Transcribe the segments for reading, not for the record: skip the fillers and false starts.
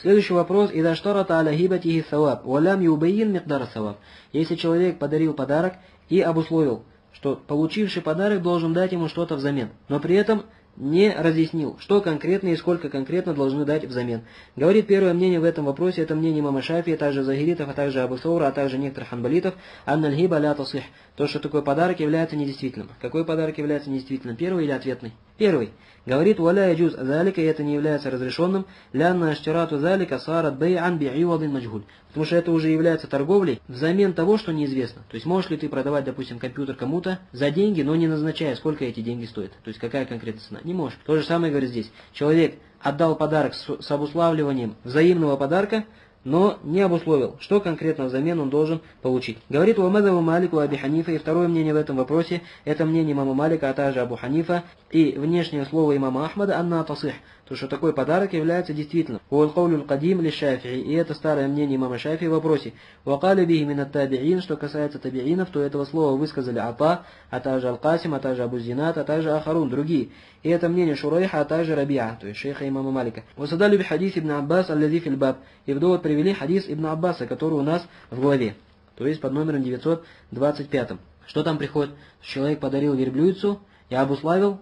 Следующий вопрос. «Ида штарата аля хибатихи саваб, валям юбайин микдар саваб». Если человек подарил подарок и обусловил, что получивший подарок должен дать ему что-то взамен, но при этом не разъяснил, что конкретно и сколько конкретно должны дать взамен. Говорит, первое мнение в этом вопросе, это мнение имама Шафии, а также захиритов, а также Абу Саура, а также некоторых ханбалитов, анналь хиба ля тасих. То, что такой подарок является недействительным. Какой подарок является недействительным? Первый или ответный? Первый. Говорит, валя яджуз залика, и это не является разрешенным, лянна аштирату залика сарат бей'ан би'ивадин маджгуль. Потому что это уже является торговлей взамен того, что неизвестно. То есть можешь ли ты продавать, допустим, компьютер кому-то за деньги, но не назначая, сколько эти деньги стоят. То есть какая конкретная цена. Не можешь. То же самое говорит здесь. Человек отдал подарок с обуславливанием взаимного подарка, но не обусловил, что конкретно взамен он должен получить. Говорит Уамадаву Малику Аби Ханифа, и второе мнение в этом вопросе, это мнение имама Малика, а также Абу Ханифа, и внешнее слово имама Ахмада, анна тасих, то, что такой подарок является действительным. Уалкаулюл кадим ли Шафии, и это старое мнение имама Шафии в вопросе. Вакали бихи минат табиин, что касается табиинов, то этого слова высказали Ата, а также Аль-Касим, а также Абу Зинат, а также Ахарун, другие. И это мнение Шурайха, а также Рабиа, то есть шейха имама Малика. Васадали би хадис ибн Аббас, аллази фил баб, и в довод привели хадис ибн Аббаса, который у нас в главе, то есть под номером 925. Что там приходит? Человек подарил верблюдцу, и обусловил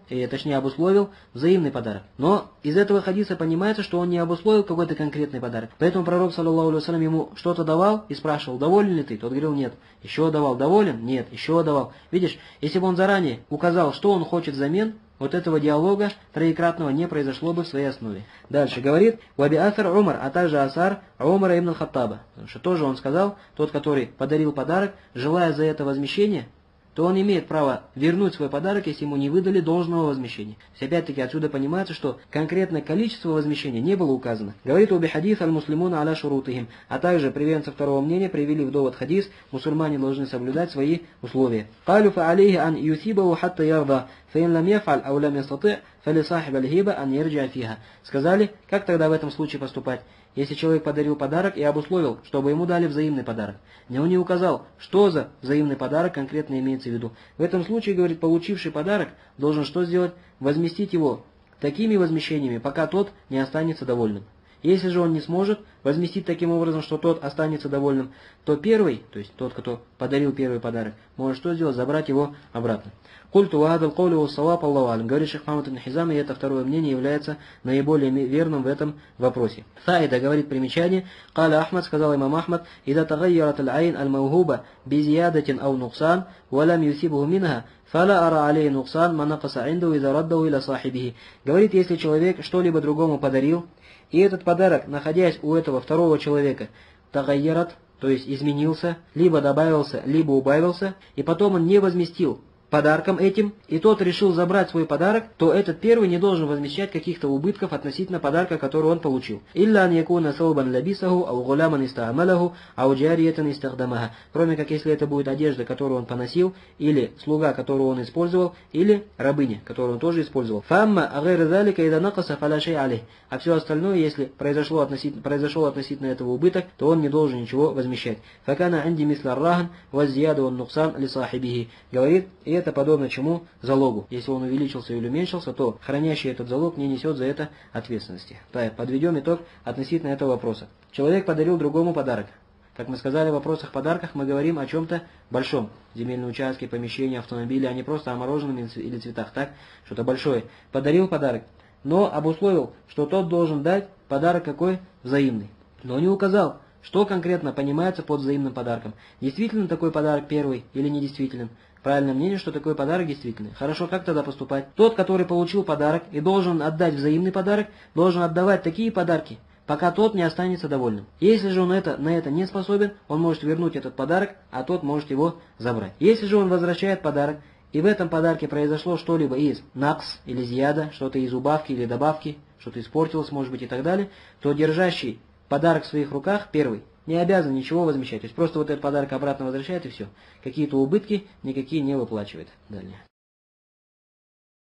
взаимный подарок. Но из этого хадиса понимается, что он не обусловил какой-то конкретный подарок. Поэтому пророк, саллаллаху алейхи ва саллям, ему что-то давал и спрашивал, доволен ли ты? Тот говорил, нет. Еще давал, доволен? Нет. Еще давал. Видишь, если бы он заранее указал, что он хочет взамен, вот этого диалога троекратного не произошло бы в своей основе. Дальше говорит, «Ваби асар Умар», а также асар Умара ибн Хаттаба. Потому что тоже он сказал, тот, который подарил подарок, желая за это возмещение, то он имеет право вернуть свой подарок, если ему не выдали должного возмещения. То есть, опять-таки, отсюда понимается, что конкретное количество возмещения не было указано. Говорит оби хадис аль-муслимуна аля шурутихим. А также приверженцы второго мнения привели в довод хадис, мусульмане должны соблюдать свои условия. «Калю фа алейхи ан юсибаху хатта ярда, фаин лам яфаль ау лам ястати, фали сахиб аль-хиба ан ярджа фиха». Сказали, как тогда в этом случае поступать? Если человек подарил подарок и обусловил, чтобы ему дали взаимный подарок, но он не указал, что за взаимный подарок конкретно имеется в виду. В этом случае, говорит, получивший подарок должен что сделать? Возместить его такими возмещениями, пока тот не останется довольным. Если же он не сможет возместить таким образом, что тот останется довольным, то первый, то есть тот, кто подарил первый подарок, может что сделать? Забрать его обратно. Культу вахадал каули уссаваб Аллаху алям. Говорит шейх Мухаммад ибн Хизам, и это второе мнение является наиболее верным в этом вопросе. Фаида говорит примечание. Каля Ахмад, сказал имам Ахмад, ида тагайярат аль-айн аль-маугуба безиядатин ау нуксан, валам юсибуху минха, фала ара алей нуксан, манакаса инду ида раддау иля сахибихи. Говорит, если человек что-либо другому подарил, и этот подарок, находясь у этого второго человека, тагайярат, то есть изменился, либо добавился, либо убавился, и потом он не возместил подарком этим, и тот решил забрать свой подарок, то этот первый не должен возмещать каких-то убытков относительно подарка, который он получил. Илля ан якуна саубан лабисаху, ау гуляман истаамалаху, ау джариятан истахдамаха. Кроме как если это будет одежда, которую он поносил, или слуга, которую он использовал, или рабыня, которую он тоже использовал. Фамма агайр залика ида накаса фаля шей алейх. А все остальное, если произошел относительно этого убыток, то он не должен ничего возмещать. Факана анди мисла рахан, ваззияду wan нуксан ли сахибихи. Говорит, и это подобно чему? Залогу. Если он увеличился или уменьшился, то хранящий этот залог не несет за это ответственности. Так, подведем итог относительно этого вопроса. Человек подарил другому подарок. Как мы сказали, в вопросах-подарках мы говорим о чем-то большом. Земельные участки, помещения, автомобили, а не просто о мороженом или цветах. Так, что-то большое. Подарил подарок, но обусловил, что тот должен дать подарок какой? Взаимный. Но не указал, что конкретно понимается под взаимным подарком. Действительно такой подарок первый или недействителен? Правильное мнение, что такой подарок действительный. Хорошо, как тогда поступать? Тот, который получил подарок и должен отдать взаимный подарок, должен отдавать такие подарки, пока тот не останется довольным. Если же он на это не способен, он может вернуть этот подарок, а тот может его забрать. Если же он возвращает подарок, и в этом подарке произошло что-либо из накс или зияда, что-то из убавки или добавки, что-то испортилось, может быть, и так далее, то держащий подарок в своих руках, первый, не обязан ничего возмещать. То есть просто вот этот подарок обратно возвращает и все. Какие-то убытки никакие не выплачивает. Далее.